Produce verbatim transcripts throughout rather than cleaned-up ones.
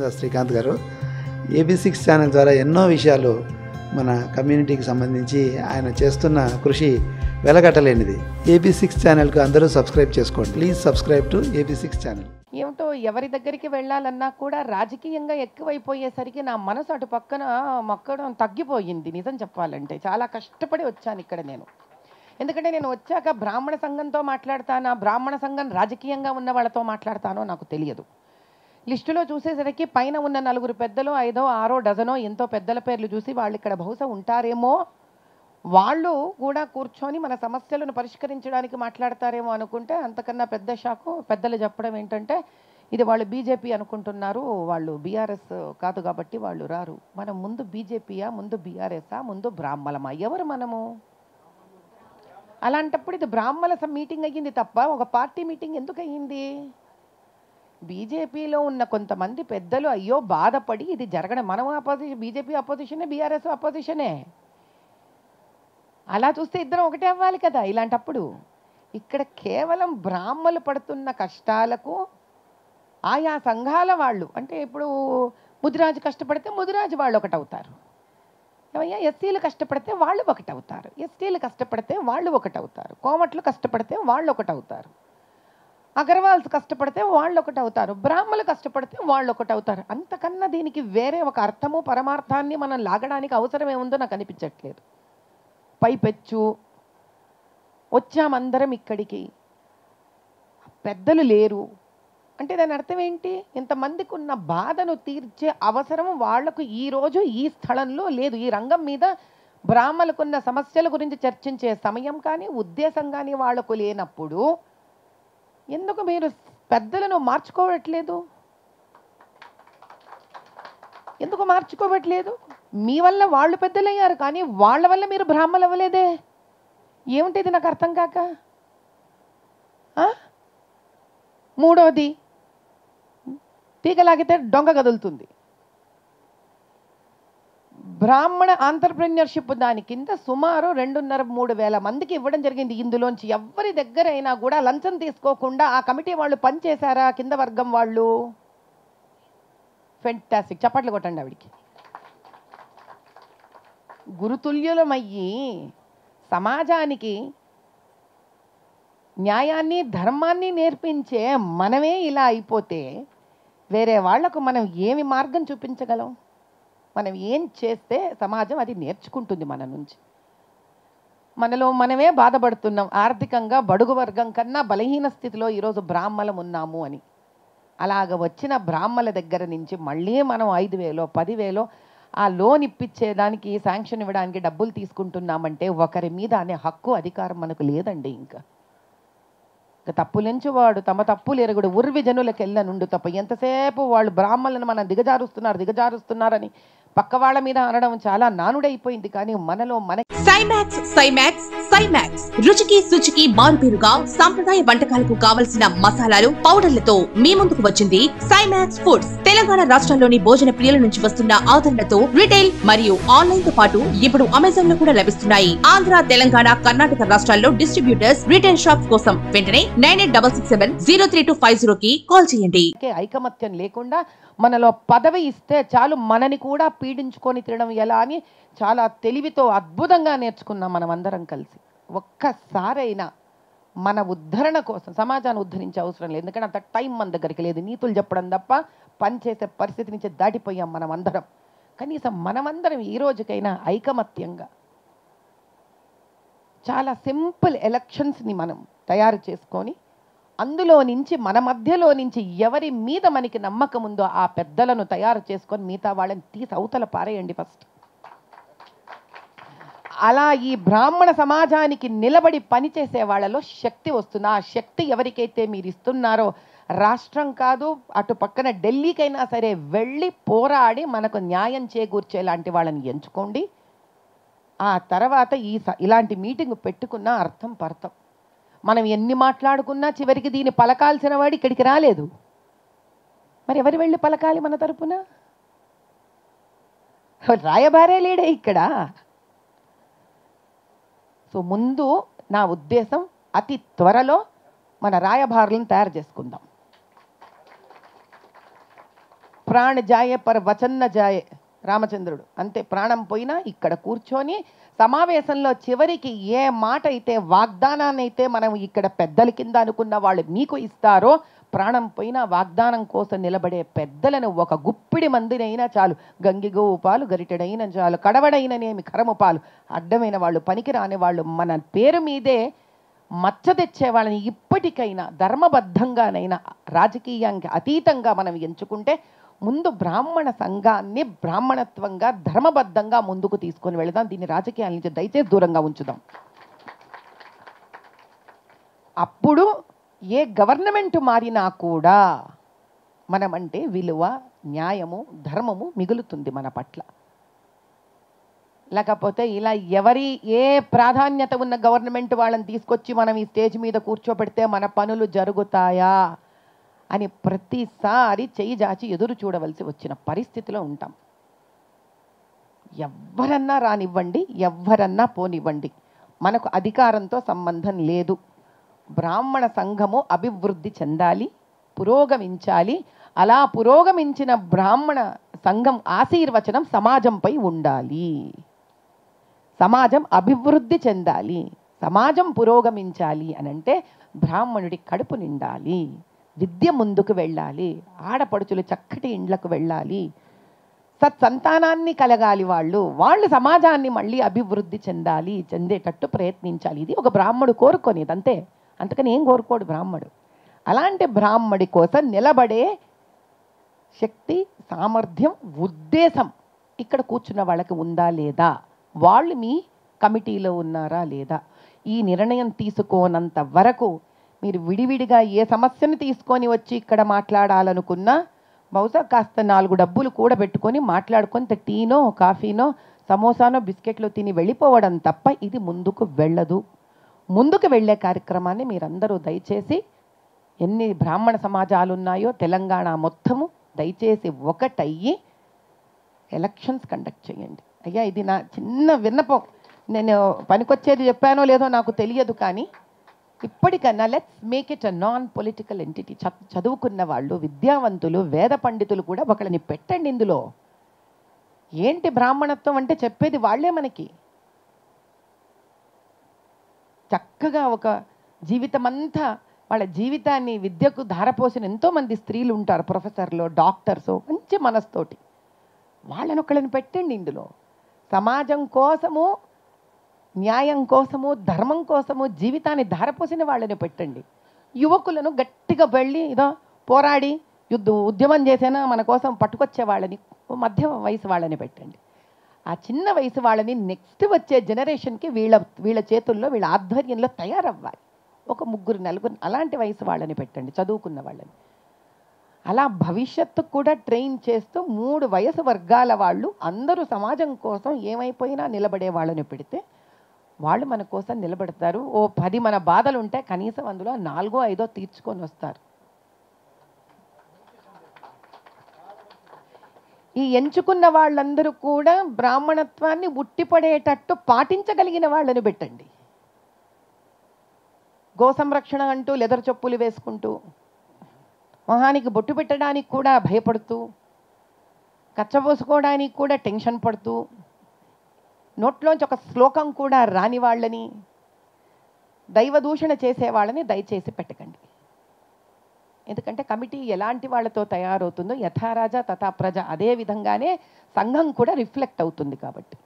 కృష్ణదాస్ శ్రీకాంత్ గారు AB six channel ద్వారా ఎన్నో విషయాలు మన కమ్యూనిటీకి సంబంధించి ఆయన చేస్తున్న కృషి వెలగట్టలేనిది. ఏబీ సిక్స్ ఛానల్కు అందరూ సబ్స్క్రైబ్ చేసుకోండి. Please subscribe to AB six channel. ఏమిటో ఎవరి దగ్గరికి వెళ్ళాలన్నా కూడా రాజకీయంగా ఎక్కువైపోయేసరికి నా మనసు అటు పక్కన మొక్కడం తగ్గిపోయింది. నిజం చెప్పాలంటే చాలా కష్టపడి వచ్చాను ఇక్కడ నేను. ఎందుకంటే నేను వచ్చాక బ్రాహ్మణ సంఘంతో మాట్లాడతానా, బ్రాహ్మణ సంఘం రాజకీయంగా ఉన్న వాళ్ళతో మాట్లాడతానో నాకు తెలియదు. లిస్టులో చూసేసరికి పైన ఉన్న నలుగురు పెద్దలు ఐదో ఆరో డజనో ఎంతో పెద్దల పేర్లు చూసి వాళ్ళు ఇక్కడ బహుశా ఉంటారేమో, వాళ్ళు కూడా కూర్చొని మన సమస్యలను పరిష్కరించడానికి మాట్లాడతారేమో అనుకుంటే అంతకన్నా పెద్ద షాకు పెద్దలు చెప్పడం ఏంటంటే ఇది వాళ్ళు బీజేపీ అనుకుంటున్నారు, వాళ్ళు బీఆర్ఎస్ కాదు కాబట్టి వాళ్ళు రారు. మనం ముందు బీజేపీయా, ముందు బీఆర్ఎస్ఆ, ముందు బ్రాహ్మలమా? ఎవరు మనము? అలాంటప్పుడు ఇది బ్రాహ్మణ మీటింగ్ అయ్యింది తప్ప ఒక పార్టీ మీటింగ్ ఎందుకు అయ్యింది? బీజేపీలో ఉన్న కొంతమంది పెద్దలు అయ్యో బాధపడి ఇది జరగడం, మనం అపోజిషన్, బీజేపీ అపోజిషనే, బీఆర్ఎస్ అపోజిషనే. అలా చూస్తే ఇద్దరం ఒకటే అవ్వాలి కదా. ఇలాంటప్పుడు ఇక్కడ కేవలం బ్రాహ్మలు పడుతున్న కష్టాలకు ఆయా సంఘాల వాళ్ళు, అంటే ఇప్పుడు ముదిరాజు కష్టపడితే ముదిరాజు వాళ్ళు ఒకటి అవుతారు, ఏమయ్యా ఎస్సీలు కష్టపడితే వాళ్ళు ఒకటి అవుతారు, ఎస్టీలు కష్టపడితే వాళ్ళు ఒకటి అవుతారు, కోమట్లు కష్టపడితే వాళ్ళు ఒకటి అవుతారు, అగర్వాల్స్ కష్టపడితే వాళ్ళు ఒకటి అవుతారు, బ్రాహ్మలు కష్టపడితే వాళ్ళు ఒకటి అవుతారు. అంతకన్నా దీనికి వేరే ఒక అర్థము పరమార్థాన్ని మనం లాగడానికి అవసరం ఏముందో నాకు అనిపించట్లేదు. పైపెచ్చు వచ్చామందరం ఇక్కడికి, పెద్దలు లేరు అంటే దాని అర్థం ఏంటి? ఇంతమందికి ఉన్న బాధను తీర్చే అవసరం వాళ్లకు ఈరోజు ఈ స్థలంలో లేదు. ఈ రంగం మీద బ్రాహ్మణులకున్న సమస్యల గురించి చర్చించే సమయం కానీ ఉద్దేశం కానీ వాళ్లకు లేనప్పుడు ఎందుకు మీరు పెద్దలను మార్చుకోవట్లేదు? ఎందుకు మార్చుకోవట్లేదు? మీ వల్ల వాళ్ళు పెద్దలయ్యారు కానీ వాళ్ళ వల్ల మీరు బ్రాహ్మణులు అవ్వలేదే. ఏమిటిది నాకు అర్థం కాక. మూడోది, తీగలాగితే డొంగ కదులుతుంది. బ్రాహ్మణ ఆంటర్ప్రెన్యూర్షిప్ దాని కింద సుమారు రెండున్నర మూడు వేల మందికి ఇవ్వడం జరిగింది. ఇందులోంచి ఎవరి దగ్గర అయినా కూడా లంచం తీసుకోకుండా ఆ కమిటీ వాళ్ళు పనిచేశారా? కింద వర్గం వాళ్ళు ఫెంటాస్టిక్, చప్పట్లు కొట్టండి ఆవిడికి. గురుతుల్యులమయ్యి సమాజానికి న్యాయాన్ని ధర్మాన్ని నేర్పించే మనమే ఇలా అయిపోతే వేరే వాళ్లకు మనం ఏమి మార్గం చూపించగలం? మనం ఏం చేస్తే సమాజం అది నేర్చుకుంటుంది మన నుంచి? మనలో మనమే బాధపడుతున్నాం. ఆర్థికంగా బడుగు వర్గం కన్నా బలహీన స్థితిలో ఈరోజు బ్రాహ్మణులం ఉన్నాము అని. అలాగ వచ్చిన బ్రాహ్మణుల దగ్గర నుంచి మళ్ళీ మనం ఐదు వేలో పదివేలో ఆ లోన్ ఇప్పించేదానికి, శాంక్షన్ ఇవ్వడానికి డబ్బులు తీసుకుంటున్నామంటే ఒకరి మీద అనే హక్కు అధికారం మనకు లేదండి. ఇంకా తప్పులెంచువాడు తమ తప్పులు ఎరుగుడు ఉర్వి జనులకు వెళ్ళనుండు తప్ప ఎంతసేపు వాళ్ళు బ్రాహ్మణులను మనం దిగజారుస్తున్నారు దిగజారుస్తున్నారని పక్క వాళ్ళ మీద అనడం చాలా నానుడైపోయింది. కానీ మనలో మన సైమాక్స్ సైమాక్స్ సైమాక్స్ రుచికి శుచికి మారుపేరుగా సాంప్రదాయ వంటకాలకు కావలసిన మసాలాలు, పౌడర్లతో మీ ముందుకు వచ్చింది సైమాక్స్ ఫుడ్స్. తెలంగాణ రాష్ట్రంలోని భోజన ప్రియుల నుంచి వస్తున్న ఆదరణతో రిటైల్ మరియు ఆన్లైన్ తో పాటు ఇప్పుడు అమెజాన్ లో కూడా లభిస్తున్నాయి. ఆంధ్ర, తెలంగాణ, కర్ణాటక రాష్ట్రాల్లో డిస్ట్రిబ్యూటర్స్, రిటైల్ షాప్స్ కోసం వెంటనే nine eight double six seven zero three two five zero కి కాల్ చేయండి. ఐకమత్యం లేకుండా మనలో పదవి ఇస్తే చాలు మనని కూడా పీడించుకొని తినడం ఎలా అని చాలా తెలివితో అద్భుతంగా నేర్చుకున్నాం మనం అందరం కలిసి. ఒక్కసారైనా మన ఉద్ధరణ కోసం సమాజాన్ని ఉద్ధరించే అవసరం లేదు, ఎందుకంటే అంత టైం మన దగ్గరికి లేదు. నీతులు చెప్పడం తప్ప పనిచేసే పరిస్థితి నుంచి దాటిపోయాం మనం అందరం. కనీసం మనమందరం ఈ రోజుకైనా ఐకమత్యంగా చాలా సింపుల్ ఎలక్షన్స్ని మనం తయారు చేసుకొని అందులో నుంచి మన మధ్యలో నుంచి ఎవరి మీద మనకి నమ్మకం ఉందో ఆ పెద్దలను తయారు చేసుకొని మిగతా వాళ్ళని తీసి అవతల పారేయండి ఫస్ట్. అలా ఈ బ్రాహ్మణ సమాజానికి నిలబడి పనిచేసే వాళ్ళలో శక్తి వస్తుంది. ఆ శక్తి ఎవరికైతే మీరు ఇస్తున్నారో రాష్ట్రం కాదు అటు పక్కన ఢిల్లీకైనా సరే వెళ్ళి పోరాడి మనకు న్యాయం చేకూర్చేలాంటి వాళ్ళని ఎంచుకోండి. ఆ తర్వాత ఈ ఇలాంటి మీటింగ్ పెట్టుకున్న అర్థం పర్థం. మనం ఎన్ని మాట్లాడుకున్నా చివరికి దీన్ని పలకాల్సిన వాడు ఇక్కడికి రాలేదు. మరి ఎవరు వెళ్ళి పలకాలి మన తరపున? రాయబారే లేడే ఇక్కడ. సో ముందు నా ఉద్దేశం అతి త్వరలో మన రాయబారులను తయారు చేసుకుందాం. ప్రాణ జాయే పర్ వచన్న జాయే రామచంద్రుడు అంతే. ప్రాణం పోయినా ఇక్కడ కూర్చొని సమావేశంలో చివరికి ఏ మాట అయితే వాగ్దానాన్ని అయితే మనం ఇక్కడ పెద్దల కింద అనుకున్న వాళ్ళు మీకు ఇస్తారో, ప్రాణం పోయినా వాగ్దానం కోసం నిలబడే పెద్దలను ఒక గుప్పిడి మందినైనా చాలు, గంగిగోవు పాలు గరిటెడైన చాలు, కడవడైననేమి కరము పాలు, అడ్డమైన వాళ్ళు పనికిరాని వాళ్ళు మన పేరు మీదే మచ్చ తెచ్చే వాళ్ళని ఇప్పటికైనా ధర్మబద్ధంగానైనా రాజకీయానికి అతీతంగా మనం ఎంచుకుంటే ముందు బ్రాహ్మణ సంఘాన్ని బ్రాహ్మణత్వంగా ధర్మబద్ధంగా ముందుకు తీసుకొని వెళదాం. దీన్ని రాజకీయాల నుంచి దయచేసి దూరంగా ఉంచుదాం. అప్పుడు ఏ గవర్నమెంట్ మారినా కూడా మనమంటే విలువ, న్యాయము, ధర్మము మిగులుతుంది మన పట్ల. లేకపోతే ఇలా ఎవరి ఏ ప్రాధాన్యత ఉన్న గవర్నమెంట్ వాళ్ళని తీసుకొచ్చి మనం ఈ స్టేజ్ మీద కూర్చోబెడితే మన పనులు జరుగుతాయా అని ప్రతిసారి చెయ్యి జాచి ఎదురు చూడవలసి వచ్చిన పరిస్థితిలో ఉంటాం. ఎవ్వరన్నా రానివ్వండి, ఎవ్వరన్నా పోనివ్వండి, మనకు అధికారంతో సంబంధం లేదు. బ్రాహ్మణ సంఘము అభివృద్ధి చెందాలి, పురోగమించాలి. అలా పురోగమించిన బ్రాహ్మణ సంఘం ఆశీర్వచనం సమాజంపై ఉండాలి. సమాజం అభివృద్ధి చెందాలి, సమాజం పురోగమించాలి అనంటే బ్రాహ్మణుడి కడుపు నిండాలి, విద్య ముందుకు వెళ్ళాలి, ఆడపడుచులు చక్కటి ఇండ్లకు వెళ్ళాలి, సత్సంతానాన్ని కలగాలి, వాళ్ళు వాళ్ళు సమాజాన్ని మళ్ళీ అభివృద్ధి చెందాలి, చెందేటట్టు ప్రయత్నించాలి. ఇది ఒక బ్రాహ్మడు కోరుకోనేది అంతే, అంతకని ఏం కోరుకోడు బ్రాహ్మడు. అలాంటి బ్రాహ్మడి కోసం నిలబడే శక్తి, సామర్థ్యం, ఉద్దేశం ఇక్కడ కూర్చున్న వాళ్ళకి ఉందా లేదా, వాళ్ళు మీ కమిటీలో ఉన్నారా లేదా, ఈ నిర్ణయం తీసుకోనంత వరకు మీరు విడివిడిగా ఏ సమస్యను తీసుకొని వచ్చి ఇక్కడ మాట్లాడాలనుకున్నా బహుశా కాస్త నాలుగు డబ్బులు కూడా పెట్టుకొని మాట్లాడుకొని టీనో కాఫీనో సమోసానో బిస్కెట్లో తిని వెళ్ళిపోవడం తప్ప ఇది ముందుకు వెళ్ళదు. ముందుకు వెళ్ళే కార్యక్రమాన్ని మీరందరూ దయచేసి, ఎన్ని బ్రాహ్మణ సమాజాలు ఉన్నాయో తెలంగాణ మొత్తము దయచేసి ఒకటయ్యి ఎలక్షన్స్ కండక్ట్ చేయండి. అయ్యా ఇది నా చిన్న విన్నపం, నేను పనికొచ్చేది చెప్పానో లేదో నాకు తెలియదు, కానీ ఇప్పటికన్నా let's make it a non political entity. చదువుకున్న వాళ్ళు, విద్యావంతులు, వేద పండితులు కూడా ఒకళ్ళని పెట్టండి ఇందులో. ఏంటి బ్రాహ్మణత్వం అంటే చెప్పేది వాళ్ళే మనకి. చక్కగా ఒక జీవితమంతా వాళ్ళ జీవితాన్ని విద్యకు ధారపోసిన ఎంతోమంది స్త్రీలు ఉంటారు, ప్రొఫెసర్లు, డాక్టర్స్, మంచి మనస్తోటి. వాళ్ళని ఒకళ్ళని పెట్టండి ఇందులో. సమాజం కోసము, న్యాయం కోసము, ధర్మం కోసము జీవితాన్ని ధారపోసిన వాళ్ళని పెట్టండి. యువకులను గట్టిగా వెళ్ళి ఇదో పోరాడి యుద్ధ ఉద్యమం చేసినా మన కోసం పట్టుకొచ్చే వాళ్ళని, మధ్య వయసు వాళ్ళని పెట్టండి. ఆ చిన్న వయసు వాళ్ళని నెక్స్ట్ వచ్చే జనరేషన్కి వీళ్ళ వీళ్ళ చేతుల్లో, వీళ్ళ ఆధ్వర్యంలో తయారవ్వాలి. ఒక ముగ్గురు నలుగురు అలాంటి వయసు వాళ్ళని పెట్టండి, చదువుకున్న వాళ్ళని. అలా భవిష్యత్తు కూడా ట్రైన్ చేస్తూ మూడు వయసు వర్గాల వాళ్ళు అందరూ సమాజం కోసం ఏమైపోయినా నిలబడే వాళ్ళని పెడితే వాళ్ళు మన కోసం నిలబడతారు. ఓ పది మన బాధలు ఉంటే కనీసం అందులో నాలుగో ఐదో తీర్చుకొని వస్తారు. ఈ ఎంచుకున్న వాళ్ళందరూ కూడా బ్రాహ్మణత్వాన్ని ఉట్టిపడేటట్టు పాటించగలిగిన వాళ్ళని పెట్టండి. గో సంరక్షణ అంటూ లెదర్ చెప్పులు వేసుకుంటూ, మొహానికి బొట్టు పెట్టడానికి కూడా భయపడుతూ, కచ్చబోసుకోవడానికి కూడా టెన్షన్ పడుతూ, నోట్లోంచి ఒక శ్లోకం కూడా రాని వాళ్ళని, దైవదూషణ చేసేవాళ్ళని దయచేసి పెట్టకండి. ఎందుకంటే కమిటీ ఎలాంటి వాళ్ళతో తయారవుతుందో యథారాజా తథా ప్రజ, అదే విధంగానే సంఘం కూడా రిఫ్లెక్ట్ అవుతుంది. కాబట్టి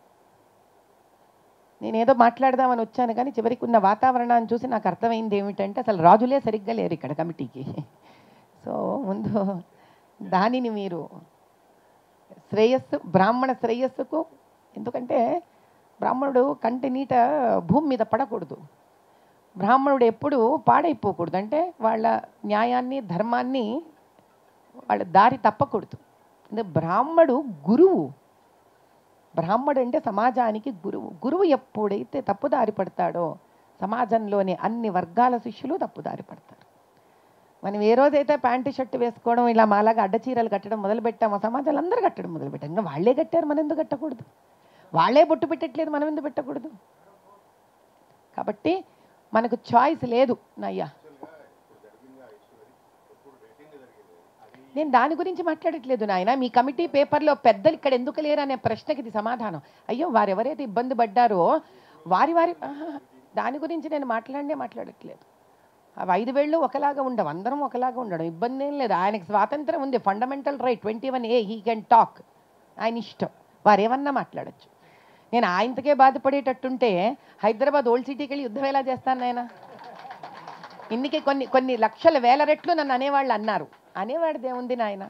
నేనేదో మాట్లాడదామని వచ్చాను, కానీ చివరికి ఉన్న వాతావరణాన్ని చూసి నాకు అర్థమైంది ఏమిటంటే అసలు రాజులే సరిగ్గా లేరు ఇక్కడ కమిటీకి. సో ముందు దానిని మీరు శ్రేయస్సు, బ్రాహ్మణ శ్రేయస్సుకు, ఎందుకంటే బ్రాహ్మణుడు కంటి నీట భూమి మీద పడకూడదు, బ్రాహ్మణుడు ఎప్పుడు పాడైపోకూడదు, అంటే వాళ్ళ న్యాయాన్ని, ధర్మాన్ని, వాళ్ళ దారి తప్పకూడదు. అంటే బ్రాహ్మడు గురువు, బ్రాహ్మడు అంటే సమాజానికి గురువు. గురువు ఎప్పుడైతే తప్పుదారి పడతాడో సమాజంలోని అన్ని వర్గాల శిష్యులు తప్పుదారి పడతారు. మనం ఏ రోజైతే ప్యాంటు షర్టు వేసుకోవడం, ఇలా మాలాగా అడ్డచీరలు కట్టడం మొదలుపెట్టామో సమాజాలు అందరూ కట్టడం మొదలుపెట్టాం. ఇంకా వాళ్ళే కట్టారు, మనం ఎందుకు కట్టకూడదు? వాళ్ళే బొట్టు పెట్టట్లేదు, మనం ఎందుకు పెట్టకూడదు? కాబట్టి మనకు చాయిస్ లేదు నయ్యా. నేను దాని గురించి మాట్లాడట్లేదు నాయన. మీ కమిటీ పేపర్లో పెద్దలు ఇక్కడ ఎందుకు లేరు అనే ప్రశ్నకి ఇది సమాధానం. అయ్యో వారు ఎవరైతే ఇబ్బంది పడ్డారో వారి వారి దాని గురించి నేను మాట్లాడనే మాట్లాడట్లేదు. అవి ఐదు వేళ్ళు ఒకలాగా ఉండవు, అందరం ఒకలాగా ఉండడం ఇబ్బంది ఏం లేదు. ఆయనకి స్వాతంత్రం ఉంది, fundamental right twenty one A he can talk, ఆయన ఇష్టం, వారు ఏమన్నా మాట్లాడచ్చు. నేను ఆయనకే బాధపడేటట్టుంటే హైదరాబాద్ ఓల్డ్ సిటీకి వెళ్ళి యుద్ధం ఎలా చేస్తాను నాయన? ఇన్నికి కొన్ని కొన్ని లక్షల వేల రెట్లు నన్ను అనేవాళ్ళు అన్నారు. అనేవాడిది ఏముంది నాయన?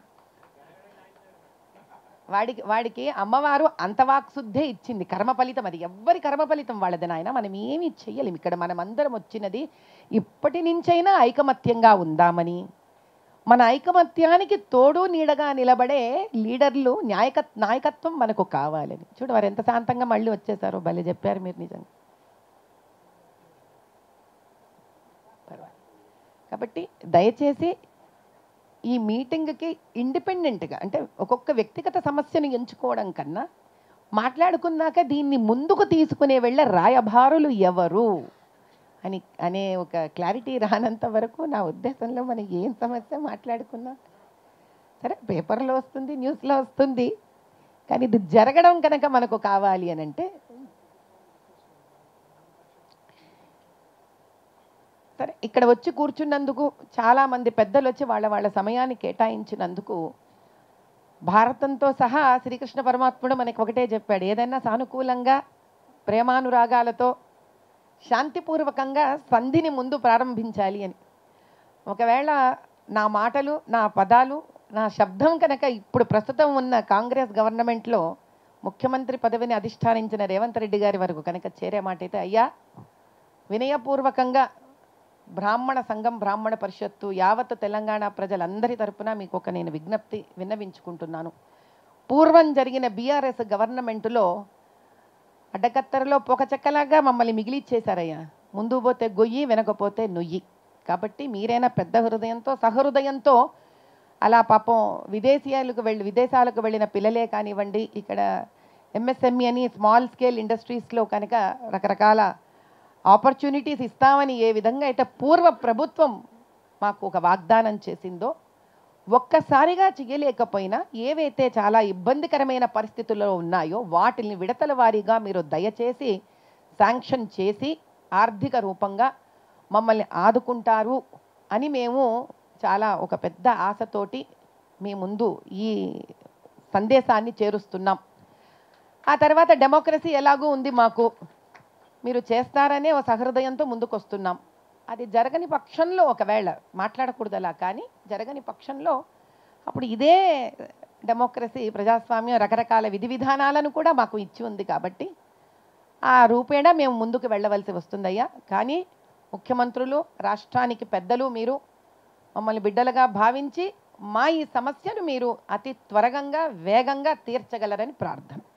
వాడికి వాడికి అమ్మవారు అంతవాక్ శుద్ధే ఇచ్చింది, కర్మ ఫలితం అది. ఎవ్వరి కర్మ ఫలితం వాళ్ళది నాయన. మనం ఏమీ చెయ్యలేం. ఇక్కడ మనం అందరం వచ్చినది ఇప్పటి నుంచైనా ఐకమత్యంగా ఉందామని, మన ఐకమత్యానికి తోడు నీడగా నిలబడే లీడర్లు న్యాయక నాయకత్వం మనకు కావాలని. చూడు వారు ఎంత శాంతంగా మళ్ళీ వచ్చేసారో, భలే చెప్పారు మీరు నిజంగా. కాబట్టి దయచేసి ఈ మీటింగ్కి ఇండిపెండెంట్గా, అంటే ఒక్కొక్క వ్యక్తిగత సమస్యను ఎంచుకోవడం కన్నా మాట్లాడుకున్నాక దీన్ని ముందుకు తీసుకునే వెళ్ళే రాయభారులు ఎవరు అని అనే ఒక క్లారిటీ రానంత వరకు నా ఉద్దేశంలో మనం ఏం సమస్య మాట్లాడుకున్నా సరే పేపర్లో వస్తుంది, న్యూస్లో వస్తుంది, కానీ ఇది జరగడం కనుక మనకు కావాలి అని అంటే సరే. ఇక్కడ వచ్చి కూర్చున్నందుకు చాలామంది పెద్దలు వచ్చి వాళ్ళ వాళ్ళ సమయాన్ని కేటాయించినందుకు భారతంతో సహా శ్రీకృష్ణ పరమాత్ముడు మనకి ఒకటే చెప్పాడు, ఏదైనా సానుకూలంగా ప్రేమానురాగాలతో శాంతిపూర్వకంగా సంధిని ముందు ప్రారంభించాలి అని. ఒకవేళ నా మాటలు, నా పదాలు, నా శబ్దం కనుక ఇప్పుడు ప్రస్తుతం ఉన్న కాంగ్రెస్ గవర్నమెంట్లో ముఖ్యమంత్రి పదవిని అధిష్టానించిన రేవంత్ రెడ్డి గారి వరకు కనుక చేరే మాట అయితే, అయ్యా వినయపూర్వకంగా బ్రాహ్మణ సంఘం, బ్రాహ్మణ పరిషత్తు, యావత్ తెలంగాణ ప్రజలందరి తరపున మీకు ఒక నేను విజ్ఞప్తి విన్నవించుకుంటున్నాను. పూర్వం జరిగిన బీఆర్ఎస్ గవర్నమెంటులో అడ్డకత్తరలో పొక చెక్కలాగా మమ్మల్ని మిగిలిచ్చేశారయ్యా. ముందు పోతే గొయ్యి, వెనకపోతే నొయ్యి. కాబట్టి మీరైనా పెద్ద హృదయంతో, సహృదయంతో అలా పాపం విదేశీయాలకు వెళ్ళి విదేశాలకు వెళ్ళిన పిల్లలే కానివ్వండి, ఇక్కడ ఎంఎస్ఎంఈ అని స్మాల్ స్కేల్ ఇండస్ట్రీస్లో కనుక రకరకాల ఆపర్చునిటీస్ ఇస్తామని ఏ విధంగా అయితే పూర్వ ప్రభుత్వం మాకు ఒక వాగ్దానం చేసిందో, ఒక్కసారిగా చేయలేకపోయినా ఏవైతే చాలా ఇబ్బందికరమైన పరిస్థితుల్లో ఉన్నాయో వాటిని విడతల వారీగా మీరు దయచేసి శాంక్షన్ చేసి ఆర్థిక రూపంగా మమ్మల్ని ఆదుకుంటారు అని మేము చాలా ఒక పెద్ద ఆశతోటి మీ ముందు ఈ సందేశాన్ని చేరుస్తున్నాం. ఆ తర్వాత డెమోక్రసీ ఎలాగూ ఉంది మాకు, మీరు చేస్తారనే ఒక సహృదయంతో ముందుకు వస్తున్నాం. అది జరగని పక్షంలో ఒకవేళ మాట్లాడకూడదు అలా, కానీ జరగని పక్షంలో అప్పుడు ఇదే డెమోక్రసీ, ప్రజాస్వామ్యం రకరకాల విధి విధానాలను కూడా మాకు ఇచ్చి ఉంది. కాబట్టి ఆ రూపేణ మేము ముందుకు వెళ్ళవలసి వస్తుందయ్యా. కానీ ముఖ్యమంత్రులు, రాష్ట్రానికి పెద్దలు మీరు మమ్మల్ని బిడ్డలుగా భావించి మా ఈ సమస్యను మీరు అతి త్వరగా వేగంగా తీర్చగలరని ప్రార్థన.